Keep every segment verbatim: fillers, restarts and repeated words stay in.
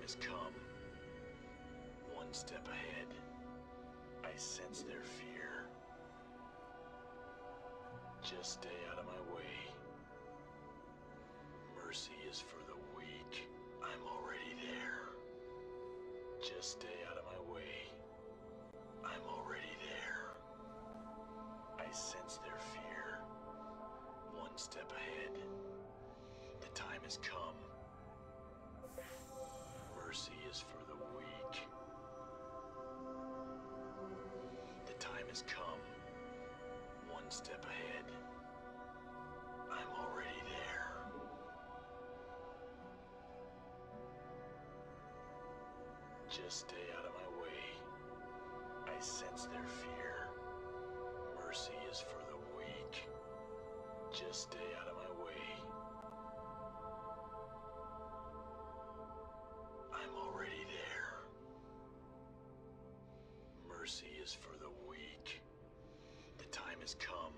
has come. One step ahead. I sense their fear. Just stay out of my way. Mercy is for the weak. I'm already there. Just stay out of my way. I'm already there. I sense their fear. One step ahead. The time has come. Mercy is for the weak. The time has come. One step ahead. I'm already there. Just stay out of my way. I sense their fear. Mercy is for the weak. Just stay out of my way. I'm already there. Mercy is for the weak. The time has come.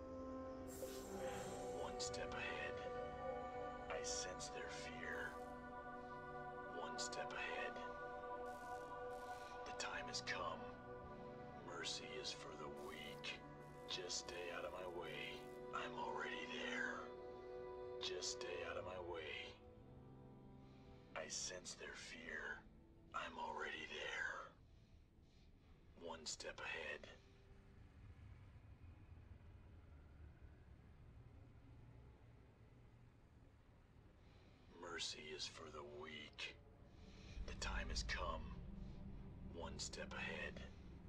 One step ahead. I sense their fear. One step ahead. The time has come. Mercy is for the weak. Just stay out of my way. I'm already there. Just stay out of my way. I sense their fear. I'm already there. One step ahead. Mercy is for the weak. The time has come. One step ahead.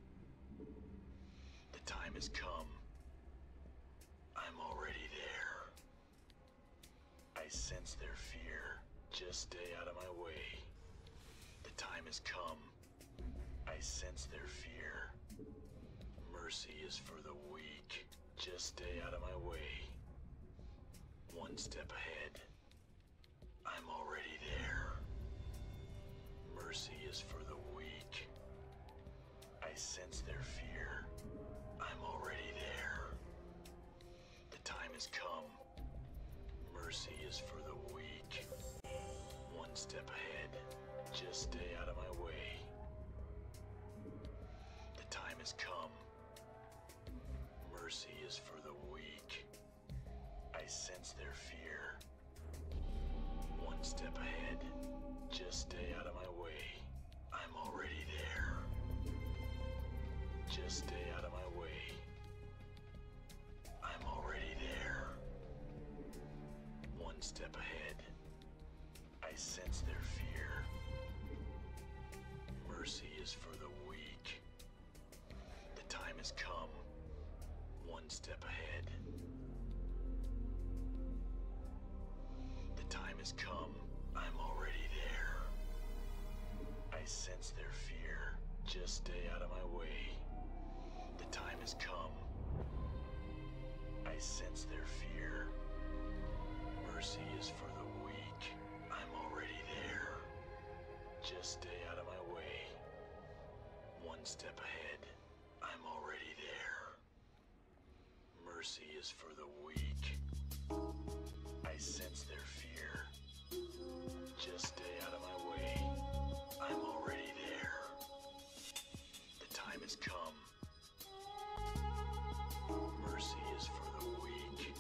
The time has come. I'm already there. I sense their fear. Just stay out of my way. The time has come. I sense their fear. Mercy is for the weak. Just stay out of my way. One step ahead. I'm already there. Mercy is for the weak. I sense their fear. I'm already there. The time has come. Mercy is for the weak. One step ahead. Just stay out of my way. The time has come. Mercy is for the weak. I sense their fear. One step ahead. Just stay out of my way. I'm already there. Just stay out of my way. I'm already there. One step ahead. I sense their fear. Mercy is for the weak. The time has come. One step ahead. The time has come. I'm already there. I sense their fear. Just stay out of my way. The time has come. I sense their fear. Mercy is for the weak. I'm already there. Just stay out of my way. One step ahead. I'm already there. Mercy is for the weak. I sense their fear. Just stay out of my way. I'm already there. The time has come. Mercy is for the weak.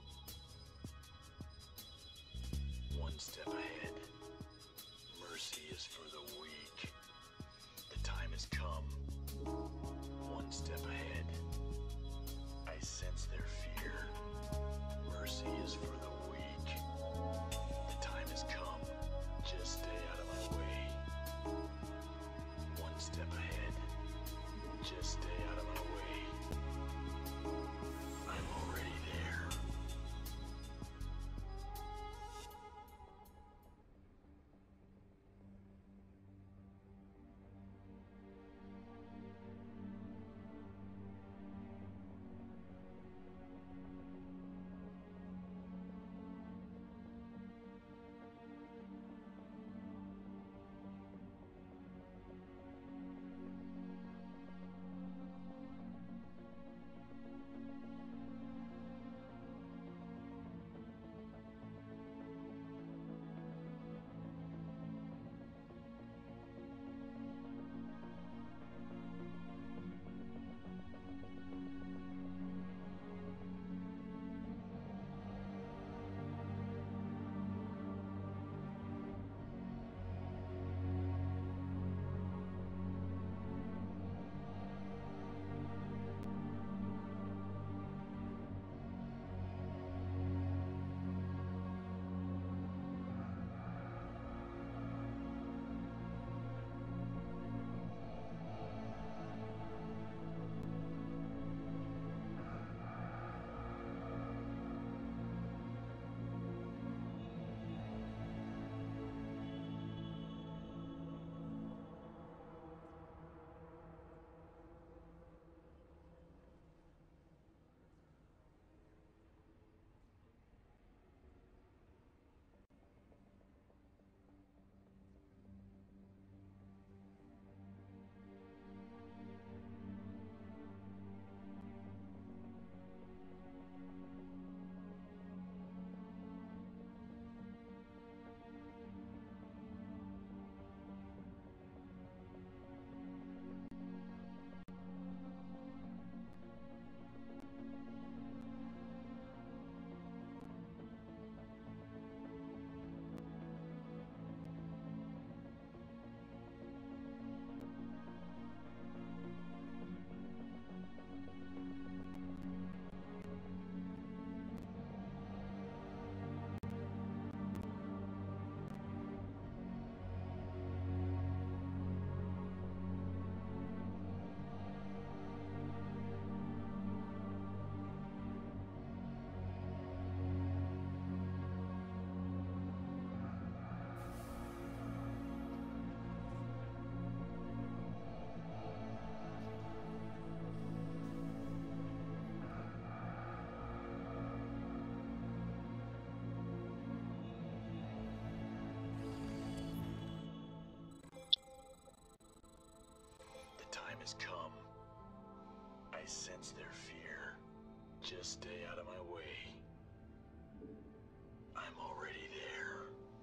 One step ahead. Mercy is for the weak. The time has come. One step ahead. I sense their fear. Mercy is for the weak. The time has come. Just stay out of Just stay out of my way. I'm already there.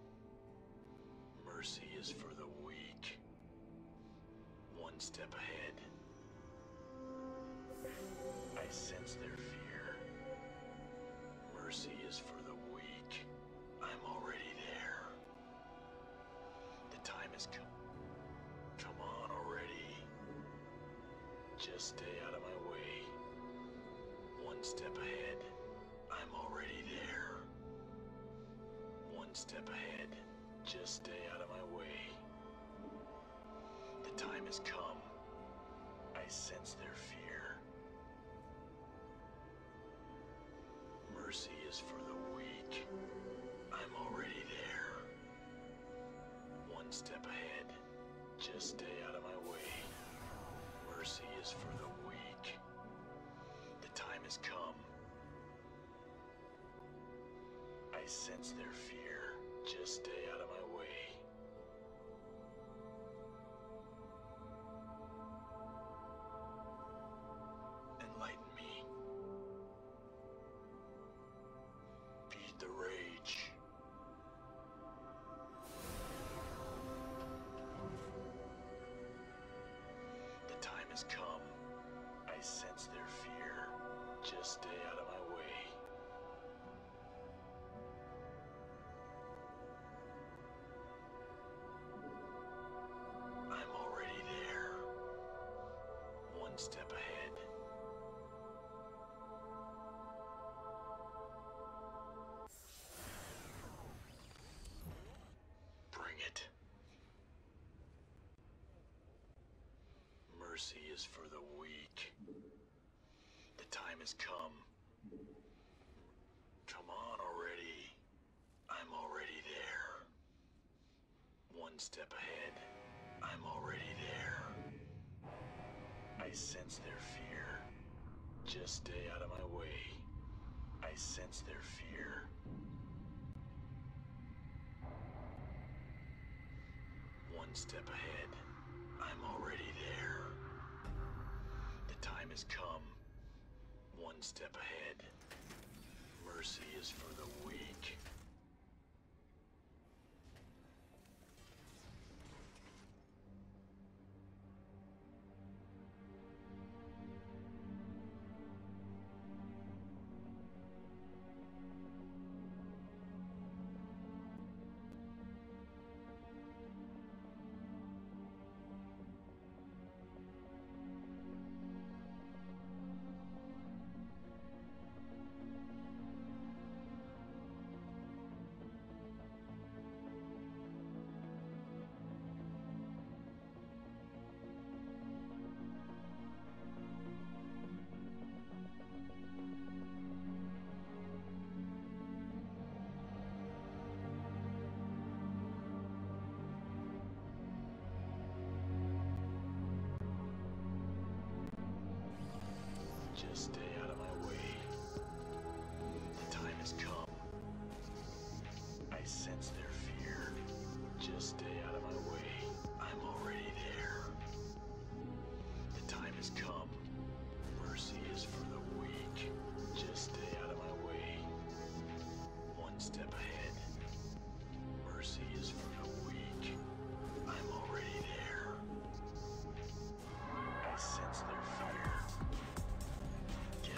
Mercy is for the weak. One step ahead. I sense their fear. Mercy is for the weak. I'm already there. The time has come. Come on already. Just stay out of my way. One step ahead. I'm already there. One step ahead. Just stay out of my way. The time has come. I sense their fear. Mercy is for the weak. I'm already there. One step ahead. Just stay out of my way. Mercy is for the weak. The time has come. I sense their fear. Just stay out of my way. Enlighten me. Feed the rage. The time has come. I sense their fear. Just stay out of my way. I'm already there. One step ahead. Bring it. Mercy is for the weak. The time has come. Come on already. I'm already there. One step ahead. I'm already there. I sense their fear. Just stay out of my way. I sense their fear. One step ahead. I'm already there. The time has come. One step ahead. Mercy is for the weak. Just stay out of my way. The time has come. I sense their fear. Just stay out of my way. I'm already there. The time has come. Mercy is for the weak. Just stay out of my way. One step ahead. Mercy is for the weak. I'm already there. I sense their fear.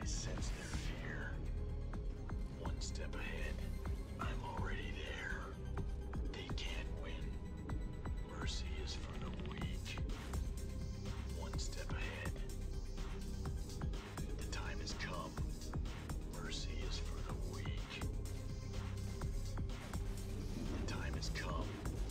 sense their fear. One step ahead. I'm already there. They can't win. Mercy is for the weak. One step ahead. The time has come. Mercy is for the weak. The time has come.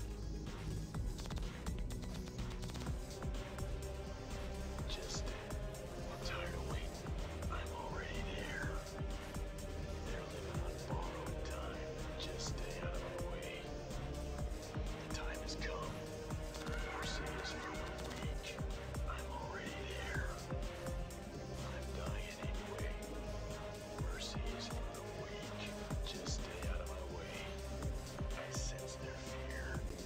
Just, I'm tired of waiting. I'm already there. They're living on borrowed time. Just stay out of my way. The time has come. Mercy is for the weak. I'm already there. I'm dying anyway. Mercy is for the weak. Just stay out of my way. I sense their fear.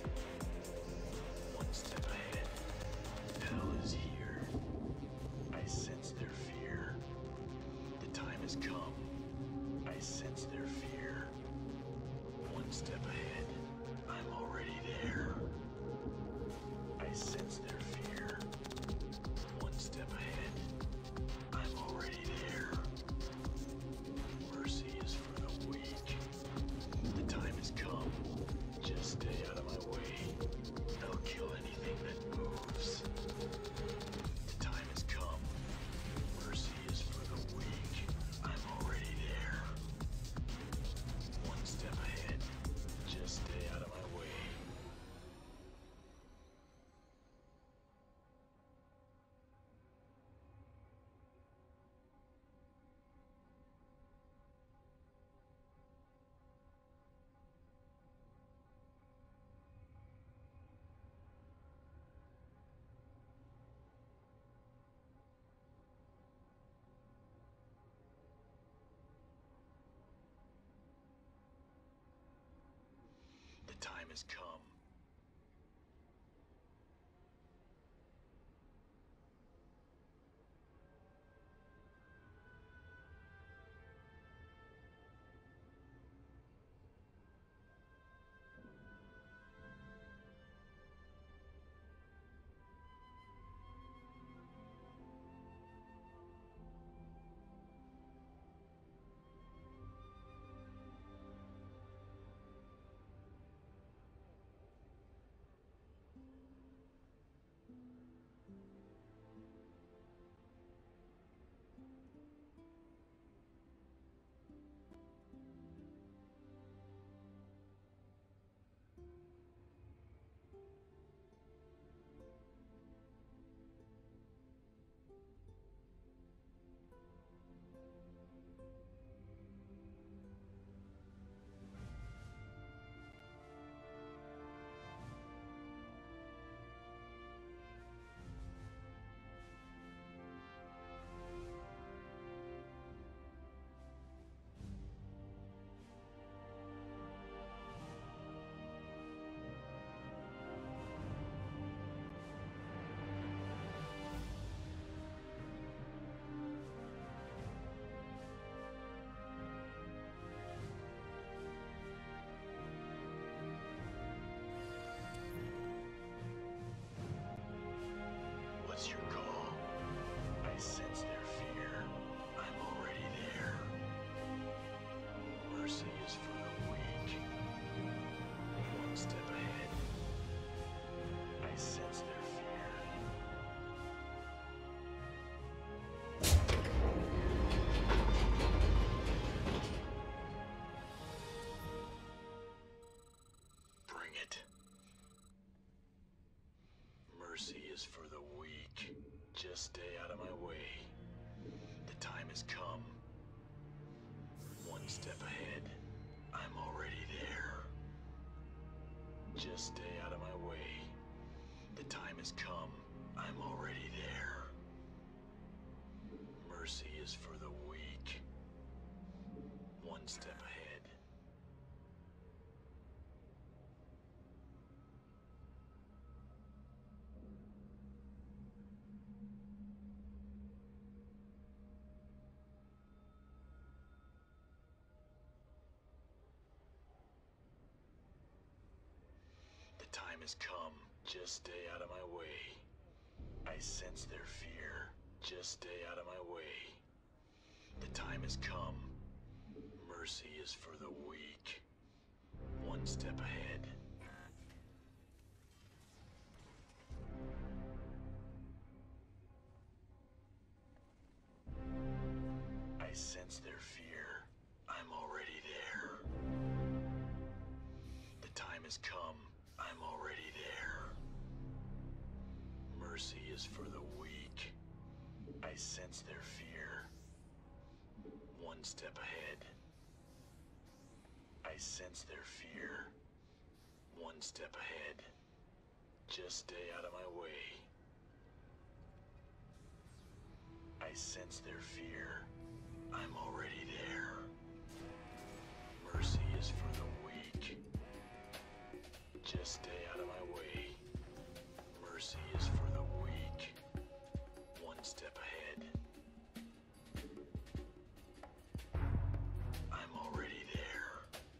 One step ahead. Hell is here. I sense their fear. The time has come. I sense their fear. One step ahead. I'm already there. I sense their fear. One step ahead. I'm already there. Mercy is for the weak. The time has come. Just stay out of my way. They'll kill anything that moves. The time has come. Mercy is for the weak. I'm already there. One step ahead. Just stay out of my way. The time has come. What's your call? I sense their fear. I'm already there. Mercy is for the weak. One step ahead. I sense their fear. Bring it. Mercy is for the weak. Just stay out of my way. The time has come. One step ahead. I'm already there. Just stay out of my way. The time has come. I'm already there. Mercy is for the weak. One step ahead. The time has come. Just stay out of my way. I sense their fear. Just stay out of my way. The time has come. Mercy is for the weak. One step ahead. I sense their fear. I'm already there. The time has come. I'm already there. Mercy is for the weak. I sense their fear. One step ahead. I sense their fear. One step ahead. Just stay out of my way. I sense their fear. I'm already there. Mercy is for the weak. Just stay out of my way. Mercy is for the weak. One step ahead. I'm already there.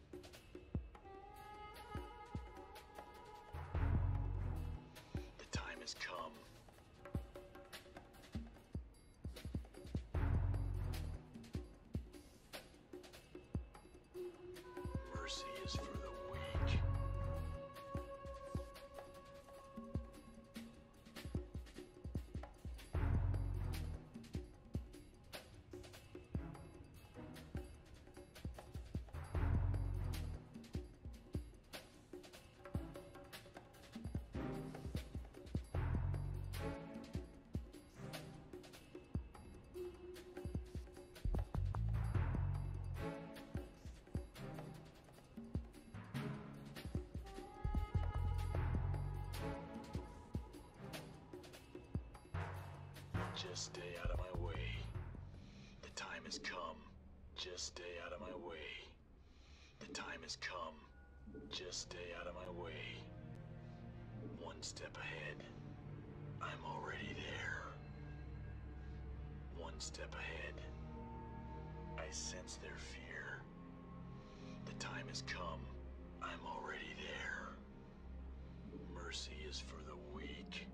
The time has come. Mercy is for the weak. Just stay out of my way. The time has come. Just stay out of my way. The time has come. Just stay out of my way. One step ahead. I'm already there. One step ahead. I sense their fear. The time has come. I'm already there. Mercy is for the weak.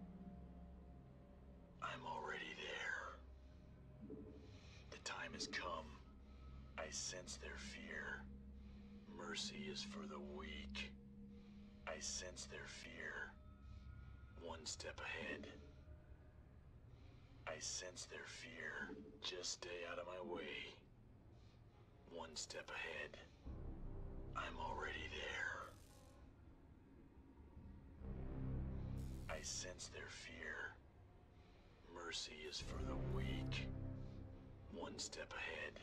I'm already there. The time has come. I sense their fear. Mercy is for the weak. I sense their fear. One step ahead. I sense their fear. Just stay out of my way. One step ahead. I'm already there. I sense their fear. Mercy is for the weak. One step ahead.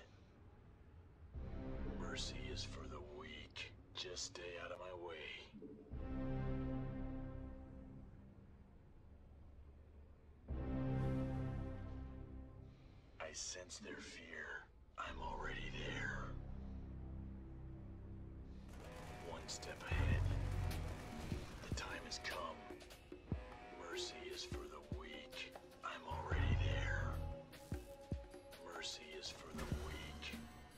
Mercy is for the weak. Just stay out of my way. I sense their fear. I'm already there. One step ahead. The time has come. Mercy is for the weak. I'm already there. Mercy is for the weak.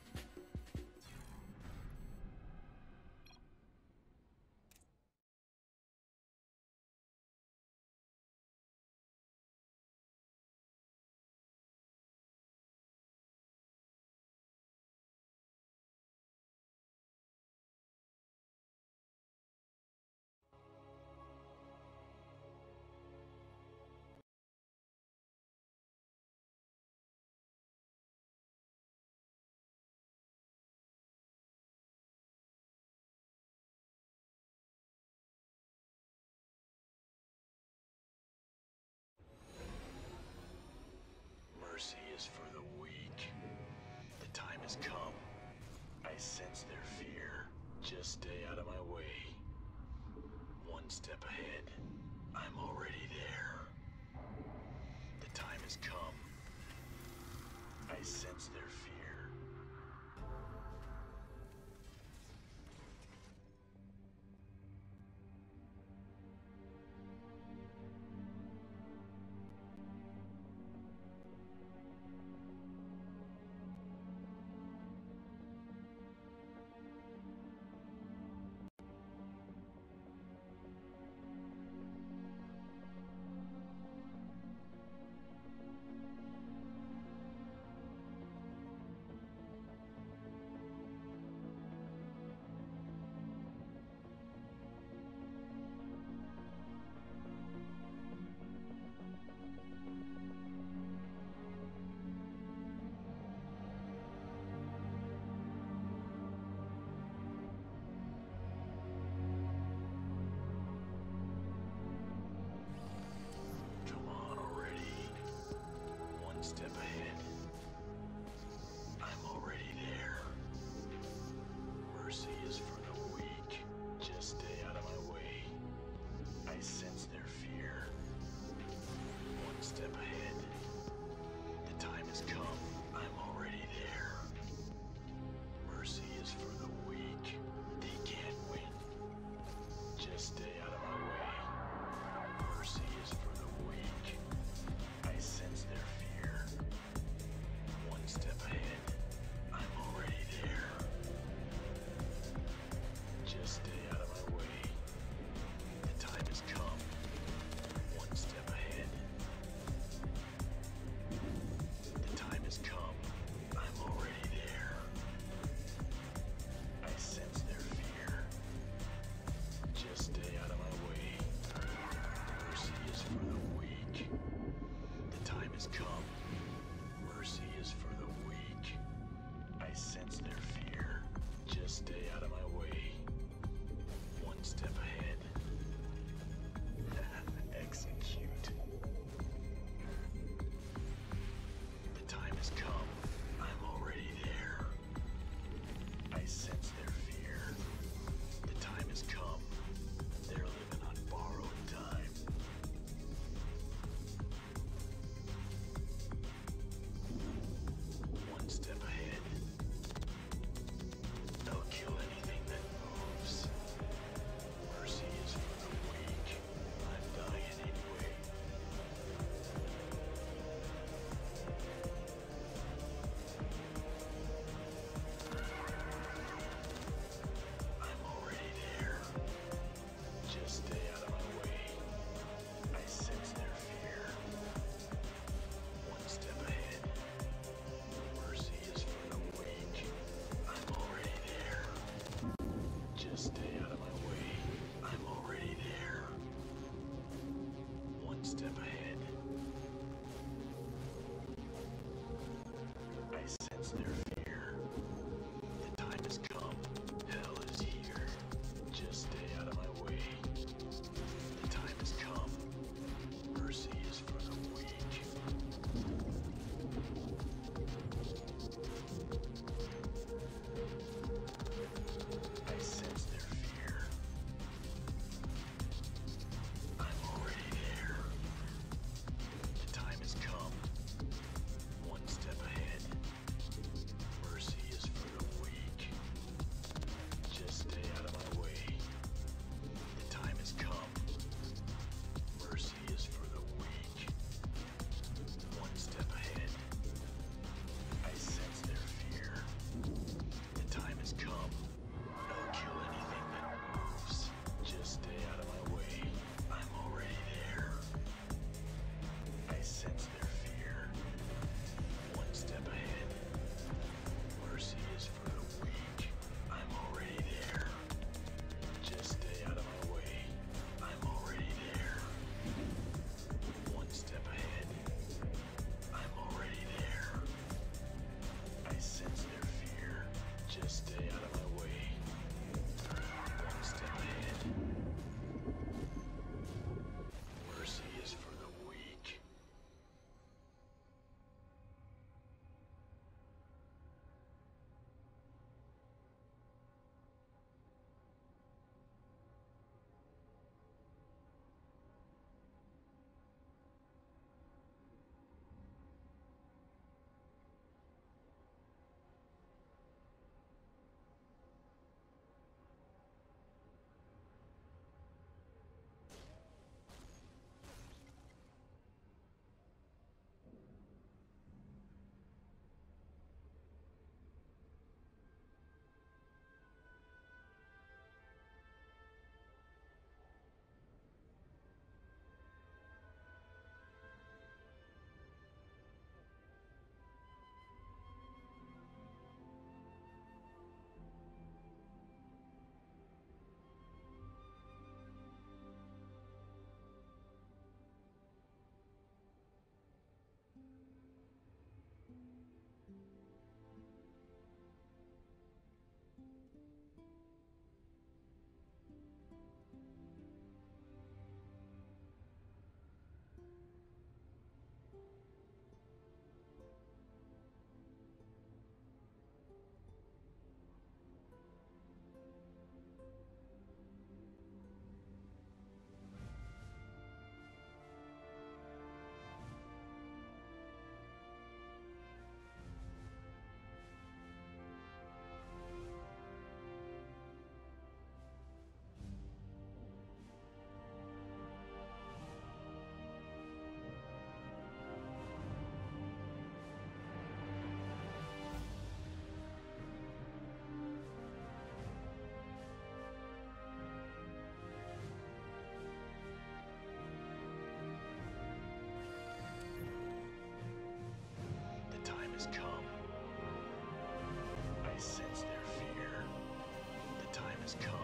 Mercy is for the weak. The time has come. I sense their fear. Just stay out of my way. One step ahead. I'm already there. The time has come. I sense their fear. sense their fear. The time has come. Hell is here. Just stay out of my way. The time has come. Mercy is for the weak. I sense their fear. I'm already there. The time has come. One step ahead. Mercy is for the weak. Just stay out of my way. The time has come. Mercy is for the weak. One step ahead. I sense their fear. The time has come. No kill anything that moves. Just stay out of my way. I'm already there. I sense their fear. One step ahead. Mercy is for the weak. I'm already there. Just stay out of my way. I'm already there. One step ahead. I'm already there. I sense their fear. Just stay out of my way. One step ahead. Mercy is for the weak. The time has come. I sense their fear. The time has come.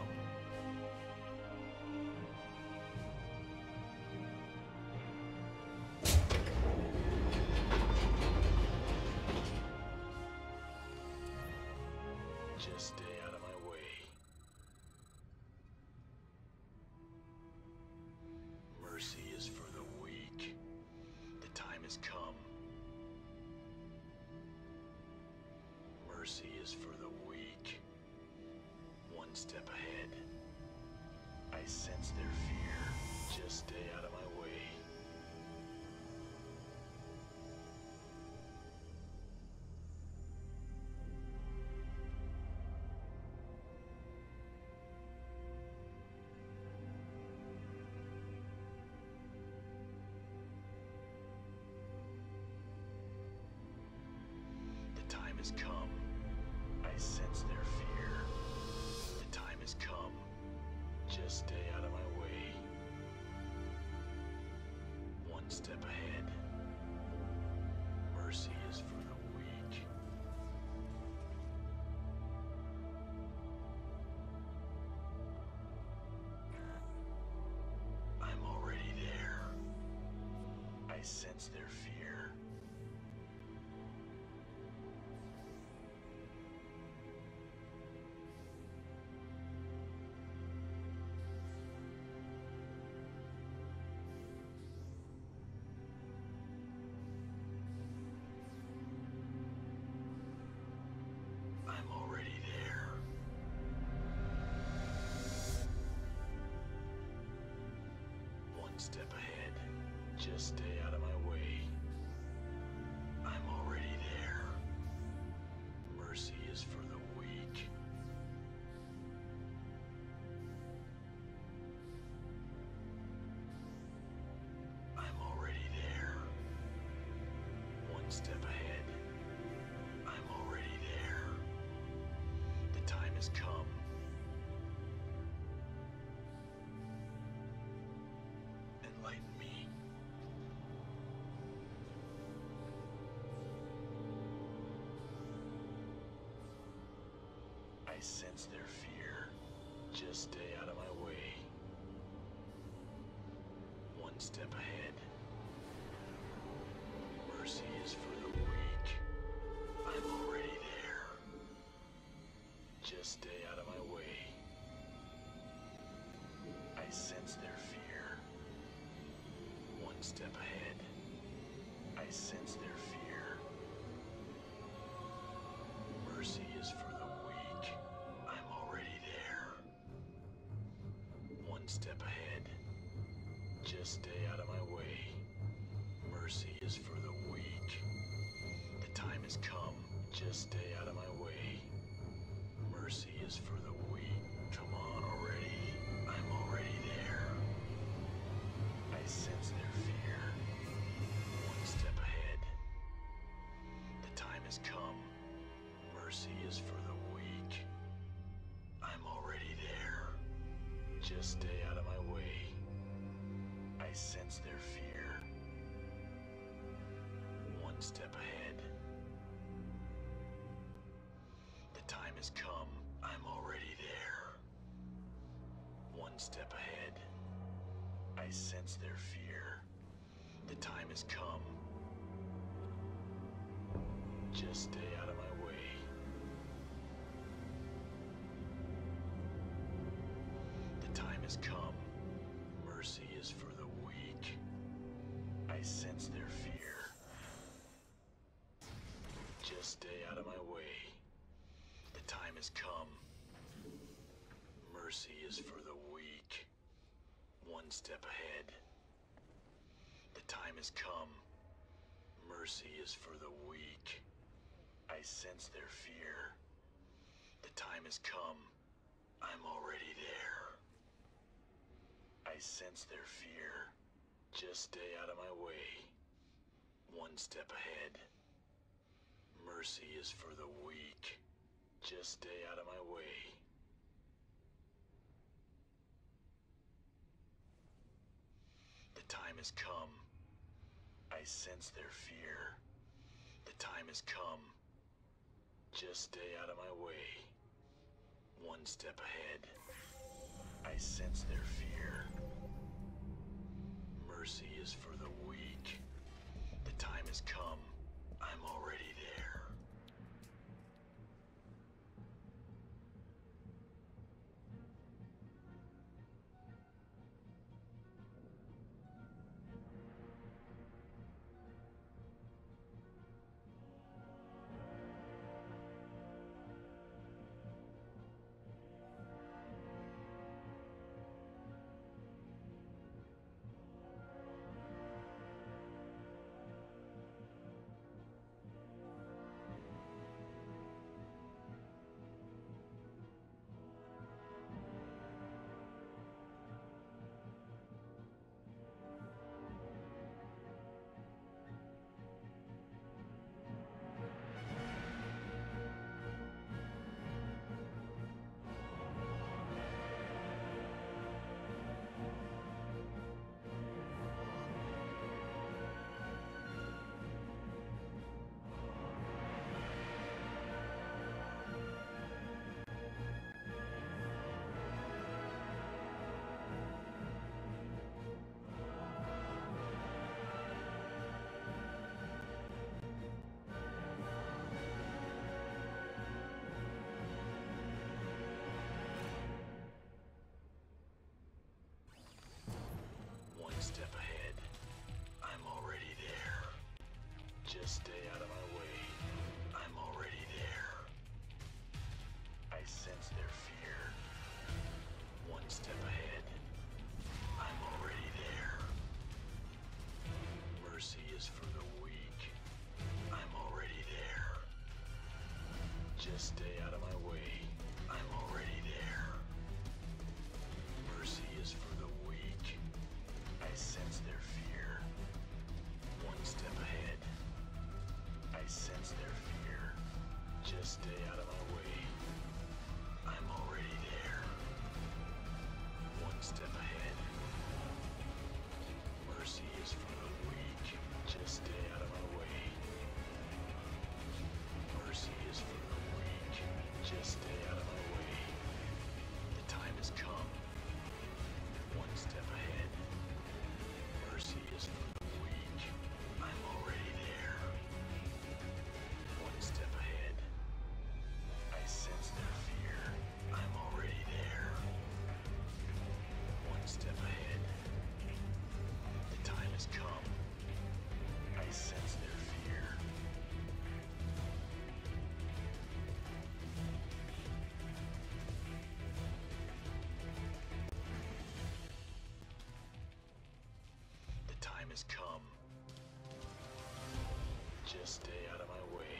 Just stay out of my way. Mercy is for the weak. The time has come. Mercy is for the weak. One step ahead. I sense their fear. Just stay out of my way. The time has come. I sense their fear. The time has come. Just stay out of my way. One step ahead. Mercy is for the weak. I'm already there. I sense their fear. One step ahead. Just stay out of my way. I'm already there. Mercy is for the weak. I'm already there. One step ahead. I'm already there. The time has come. Enlighten me. I sense their fear. Just stay out of my way. One step ahead. Mercy is for the weak. I'm already there. Just stay out of my way. I sense their fear. One step ahead. I sense their fear. Mercy is for the weak. I'm already there. One step ahead. Just stay out of my way. Mercy is for the weak. The time has come. Just stay out of my way. Mercy is for the weak. Come on already. I'm already there. I sense their fear. One step ahead. The time has come. Mercy is for the weak. I'm already there. Just stay out of my way. I sense their fear. One step ahead. The time has come. I'm already there. One step ahead. I sense their fear. The time has come. Just stay out of my way. The time has come. Mercy is for the weak. I sense their fear. Just stay out of my way. The time has come. Mercy is for the weak. One step ahead. The time has come. Mercy is for the weak. I sense their fear. The time has come. I'm already there. I sense their fear. Just stay out of my way. One step ahead. Mercy is for the weak. Just stay out of my way. The time has come. I sense their fear. The time has come. Just stay out of my way. One step ahead. I sense their fear. Mercy is for the weak. The time has come. I'm already there. Just stay out of my way. I'm already there. Mercy is for the weak. I sense their fear. One step ahead. I sense their fear. Just stay out of my way. I'm already there. One step ahead. Mercy is for the weak. Just stay out of my way. Mercy is for the weak. Just stay out of my way. The time has come. One step ahead. Mercy is for the weak. I'm already there. One step ahead. I sense their fear. I'm already there. One step ahead. The time has come. I sense their fear. The time has come. Just stay out of my way.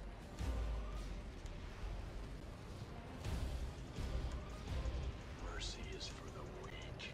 Mercy is for the weak.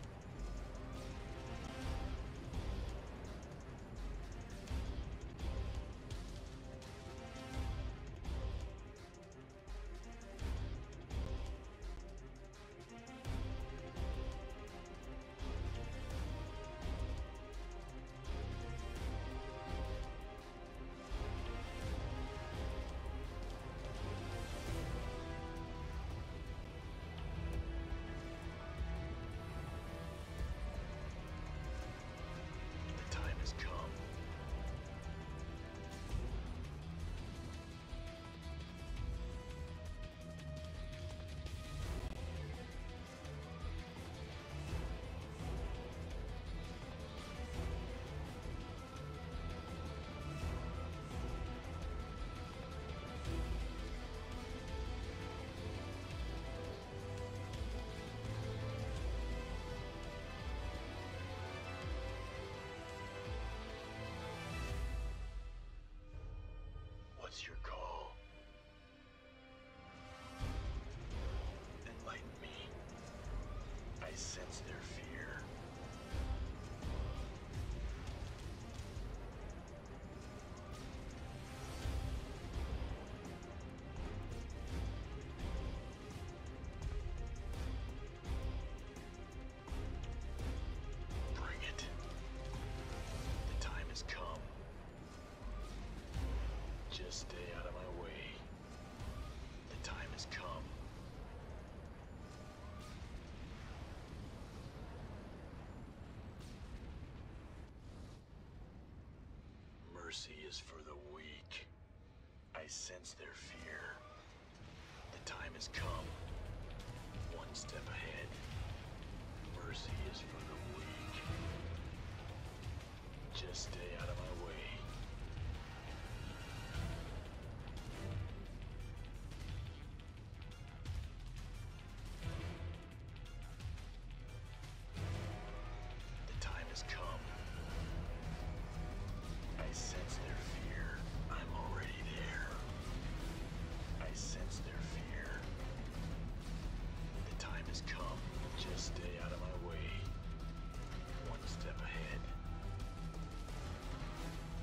The time has come. What's your call? Enlighten me. I sense their fear. Bring it. The time has come. Just stay out of my way. The time has come. Mercy is for the weak. I sense their fear. The time has come. One step ahead. Mercy is for the weak. Just stay out of my way. The time has come. I sense their fear. I'm already there. I sense their fear. The time has come. Just stay out of my way. One step ahead.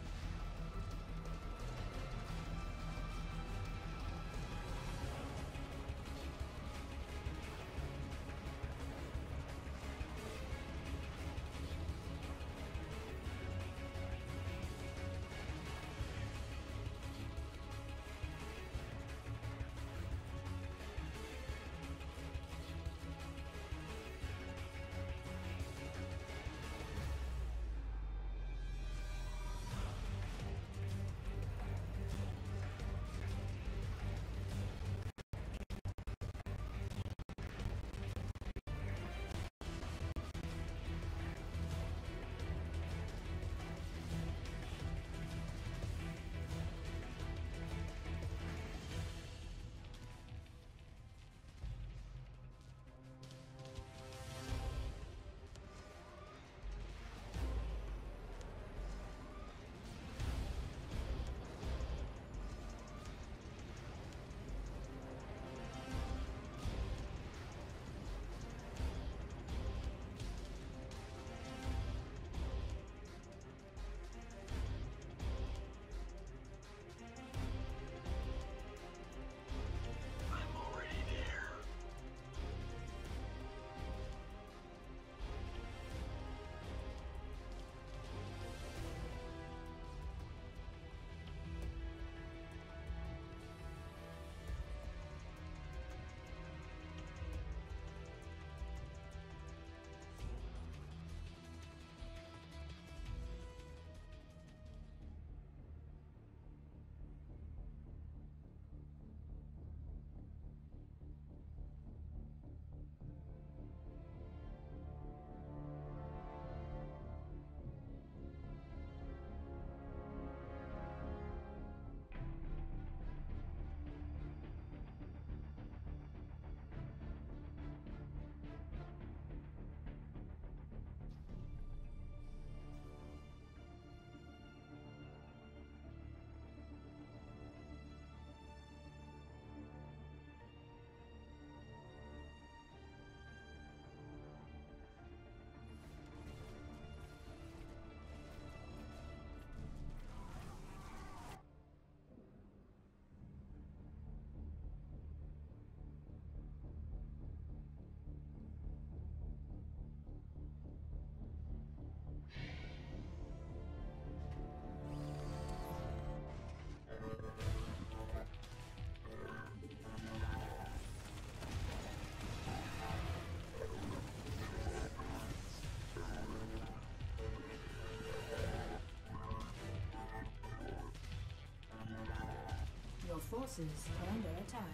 forces are under attack.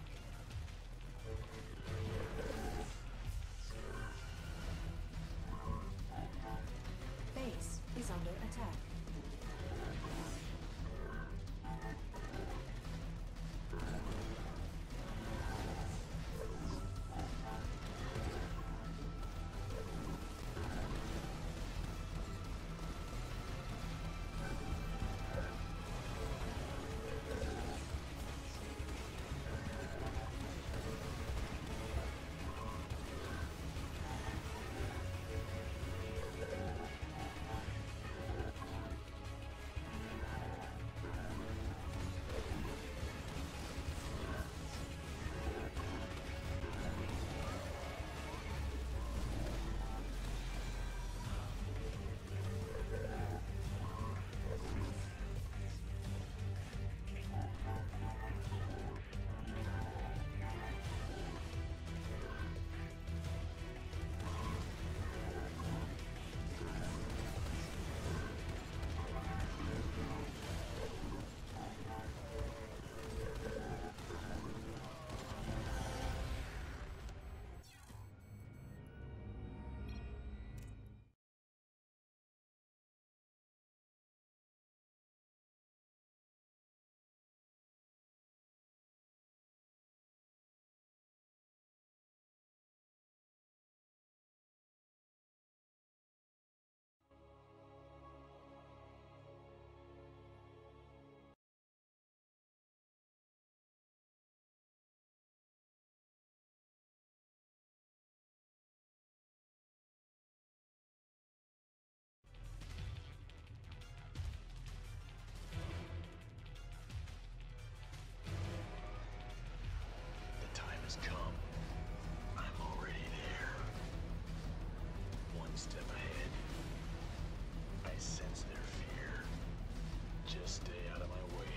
Base is under attack. Has come. I'm already there. One step ahead. I sense their fear. Just stay out of my way.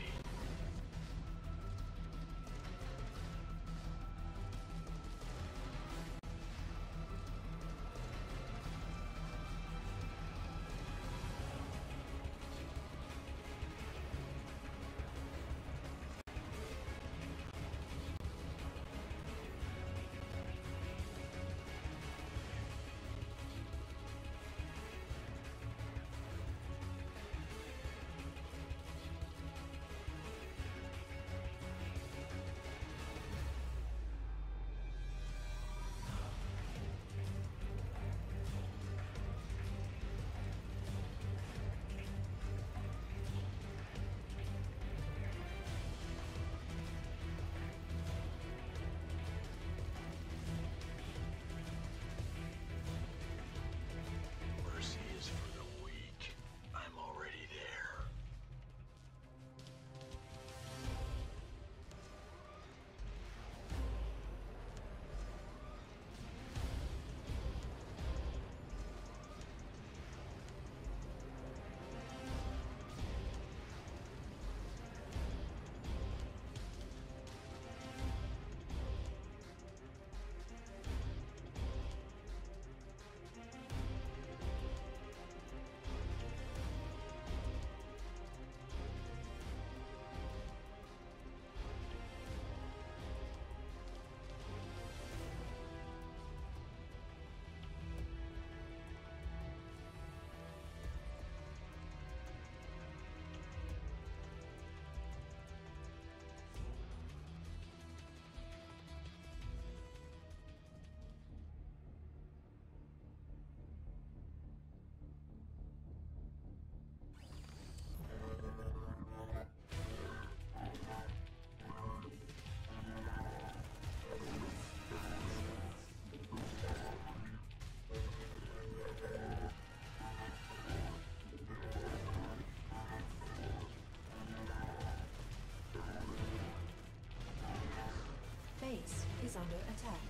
Base is under attack.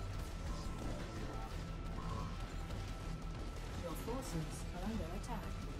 Your forces are under attack.